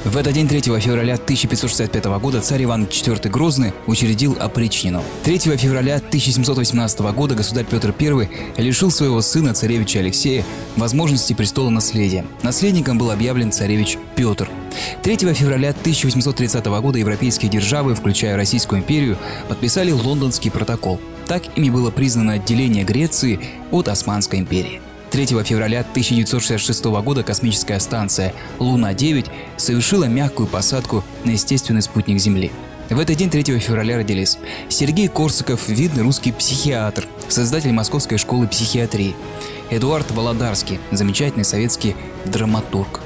В этот день 3 февраля 1565 года царь Иван IV Грозный учредил опричнину. 3 февраля 1718 года государь Петр I лишил своего сына, царевича Алексея, возможности престола наследия. Наследником был объявлен царевич Петр. 3 февраля 1830 года европейские державы, включая Российскую империю, подписали Лондонский протокол. Так ими было признано отделение Греции от Османской империи. 3 февраля 1966 года космическая станция «Луна-9» совершила мягкую посадку на естественный спутник Земли. В этот день 3 февраля родились Сергей Корсаков, видный русский психиатр, создатель Московской школы психиатрии, Эдуард Володарский, замечательный советский драматург.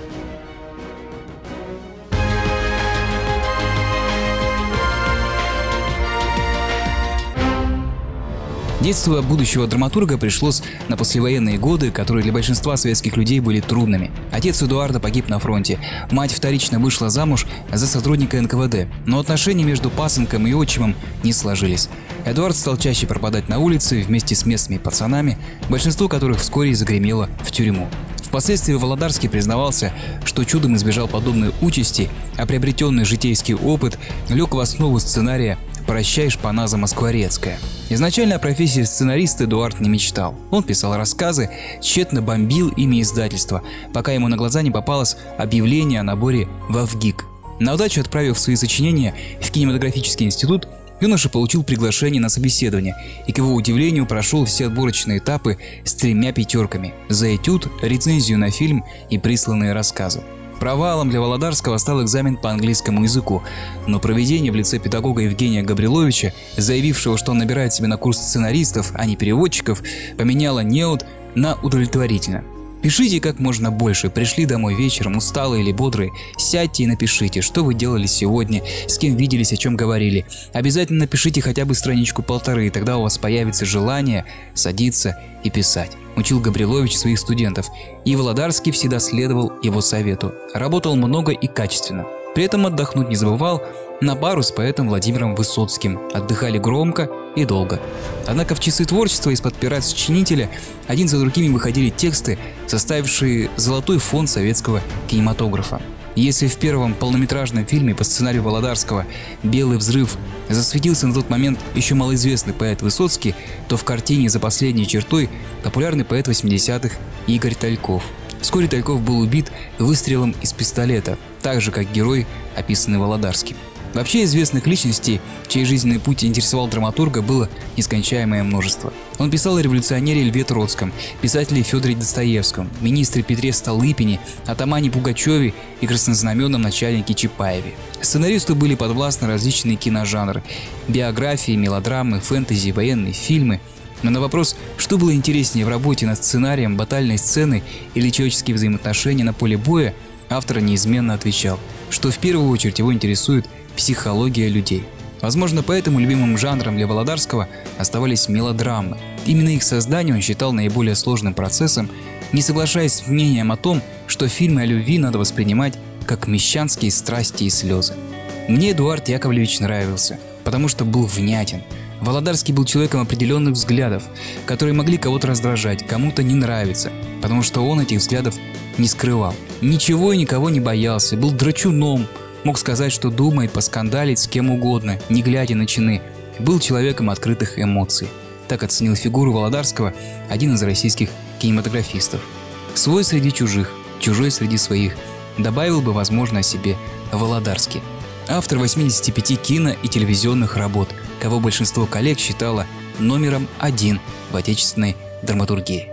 Детство будущего драматурга пришлось на послевоенные годы, которые для большинства советских людей были трудными. Отец Эдуарда погиб на фронте, мать вторично вышла замуж за сотрудника НКВД, но отношения между пасынком и отчимом не сложились. Эдуард стал чаще пропадать на улице вместе с местными пацанами, большинство которых вскоре загремело в тюрьму. Впоследствии Володарский признавался, что чудом избежал подобной участи, а приобретенный житейский опыт лег в основу сценария «Прощай, шпана замоскворецкая». Изначально о профессии сценариста Эдуард не мечтал. Он писал рассказы, тщетно бомбил ими издательства, пока ему на глаза не попалось объявление о наборе в ВГИК. На удачу отправив свои сочинения в кинематографический институт, юноша получил приглашение на собеседование и, к его удивлению, прошел все отборочные этапы с 3 пятерками за этюд, рецензию на фильм и присланные рассказы. Провалом для Володарского стал экзамен по английскому языку, но проведение в лице педагога Евгения Габриловича, заявившего, что он набирает себе на курс сценаристов, а не переводчиков, поменяло неуд на удовлетворительно. Пишите как можно больше, пришли домой вечером, усталые или бодрые, сядьте и напишите, что вы делали сегодня, с кем виделись, о чем говорили. Обязательно напишите хотя бы страничку-полторы, и тогда у вас появится желание садиться и писать. Учил Габрилович своих студентов, и Володарский всегда следовал его совету. Работал много и качественно. При этом отдохнуть не забывал, на пару с поэтом Владимиром Высоцким. Отдыхали громко и долго. Однако в часы творчества из-под пера сочинителя один за другими выходили тексты, составившие золотой фонд советского кинематографа. Если в первом полнометражном фильме по сценарию Володарского «Белый взрыв» засветился на тот момент еще малоизвестный поэт Высоцкий, то в картине «За последней чертой» популярный поэт 80-х Игорь Тальков. Вскоре Тальков был убит выстрелом из пистолета, так же как герой, описанный Володарским. Вообще известных личностей, чей жизненный путь интересовал драматурга, было нескончаемое множество. Он писал о революционере Льве Троцком, писателе Федоре Достоевском, министре Петре Столыпине, атамане Пугачеве и краснознаменном начальнике Чапаеве. Сценаристу были подвластны различные киножанры – биографии, мелодрамы, фэнтези, военные фильмы. Но на вопрос, что было интереснее в работе над сценарием, батальной сцены или человеческие взаимоотношения на поле боя, автор неизменно отвечал, что в первую очередь его интересует психология людей. Возможно, поэтому любимым жанром для Володарского оставались мелодрамы. Именно их создание он считал наиболее сложным процессом, не соглашаясь с мнением о том, что фильмы о любви надо воспринимать как мещанские страсти и слезы. Мне Эдуард Яковлевич нравился, потому что был внятен. Володарский был человеком определенных взглядов, которые могли кого-то раздражать, кому-то не нравиться, потому что он этих взглядов не скрывал. Ничего и никого не боялся, был драчуном, мог сказать, что думает, поскандалить с кем угодно, не глядя на чины. Был человеком открытых эмоций. Так оценил фигуру Володарского один из российских кинематографистов. Свой среди чужих, чужой среди своих, добавил бы, возможно, о себе Володарский. Автор 85 кино- и телевизионных работ, кого большинство коллег считало номером 1 в отечественной драматургии.